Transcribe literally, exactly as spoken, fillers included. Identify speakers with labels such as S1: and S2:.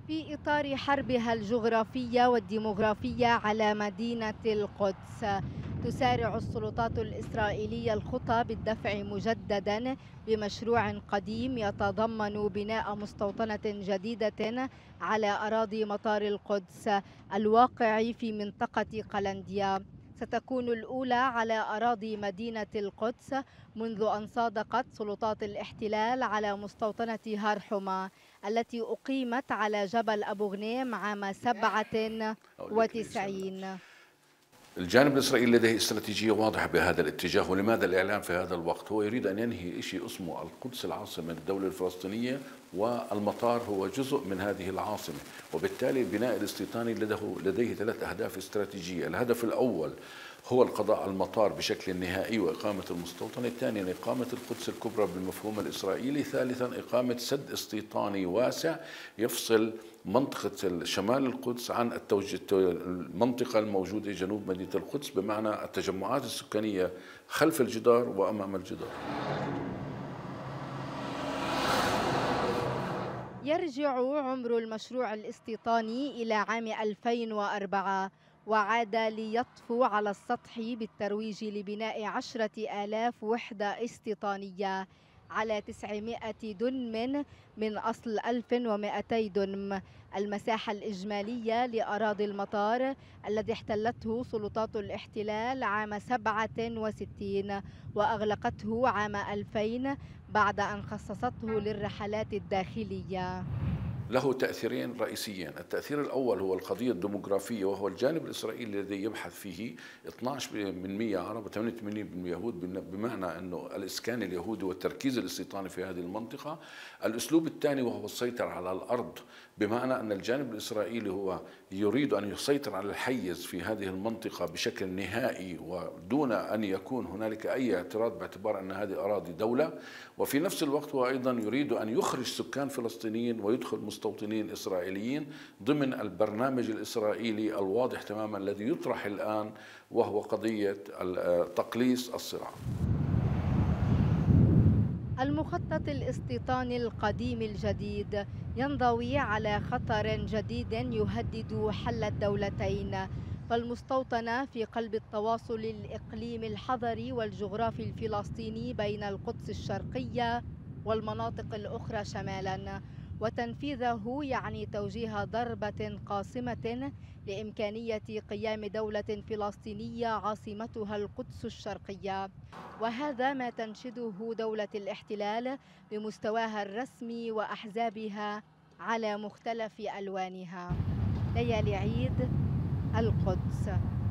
S1: في إطار حربها الجغرافية والديمغرافية على مدينة القدس، تسارع السلطات الإسرائيلية الخطى بالدفع مجددا بمشروع قديم يتضمن بناء مستوطنة جديدة على أراضي مطار القدس الواقع في منطقة قلنديا. ستكون الأولى على أراضي مدينة القدس منذ أن صادقت سلطات الاحتلال على مستوطنة هار حما التي أقيمت على جبل أبو غنيم عام سبعة
S2: أقول لك ليش هلا.
S1: وتسعين.
S2: الجانب الإسرائيلي لديه استراتيجية واضحة بهذا الاتجاه، ولماذا الإعلام في هذا الوقت؟ هو يريد أن ينهي شيء اسمه القدس العاصمة الدولة الفلسطينية، والمطار هو جزء من هذه العاصمة، وبالتالي البناء الاستيطاني لديه, لديه ثلاث أهداف استراتيجية. الهدف الأول هو القضاء على المطار بشكل نهائي وإقامة المستوطنة. ثانيا إقامة القدس الكبرى بالمفهوم الإسرائيلي. ثالثا إقامة سد استيطاني واسع يفصل منطقة شمال القدس عن المنطقة الموجودة جنوب مدينة القدس، بمعنى التجمعات السكانية خلف الجدار وأمام الجدار.
S1: يرجع عمر المشروع الاستيطاني إلى عام ألفين وأربعة، وعاد ليطفو على السطح بالترويج لبناء عشرة آلاف وحدة استيطانية على تسعمائة دنم من أصل ألف ومئتي دنم، المساحة الإجمالية لأراضي المطار الذي احتلته سلطات الاحتلال عام سبعة وستين وأغلقته عام ألفين بعد أن خصصته للرحلات الداخلية.
S2: له تأثيرين رئيسيين. التأثير الأول هو القضية الديموغرافية، وهو الجانب الإسرائيلي الذي يبحث فيه اثني عشر بالمئة عرب وثمانية وثمانين بالمئة يهود، بمعنى أنه الإسكان اليهودي والتركيز الاستيطاني في هذه المنطقة. الأسلوب الثاني وهو السيطرة على الأرض، بمعنى أن الجانب الإسرائيلي هو يريد أن يسيطر على الحيز في هذه المنطقة بشكل نهائي ودون أن يكون هنالك أي اعتراض، باعتبار أن هذه أراضي دولة. وفي نفس الوقت هو أيضا يريد أن يخرج سكان فلسطينيين ويدخل مستوطنين إسرائيليين ضمن البرنامج الإسرائيلي الواضح تماما الذي يطرح الآن، وهو قضية تقليص الصراع.
S1: المخطط الاستيطاني القديم الجديد ينضوي على خطر جديد يهدد حل الدولتين، فالمستوطنة في قلب التواصل الإقليمي الحضري والجغرافي الفلسطيني بين القدس الشرقية والمناطق الأخرى شمالا، وتنفيذه يعني توجيه ضربة قاصمة لإمكانية قيام دولة فلسطينية عاصمتها القدس الشرقية، وهذا ما تنشده دولة الاحتلال بمستواها الرسمي وأحزابها على مختلف ألوانها. ليالي عيد، القدس.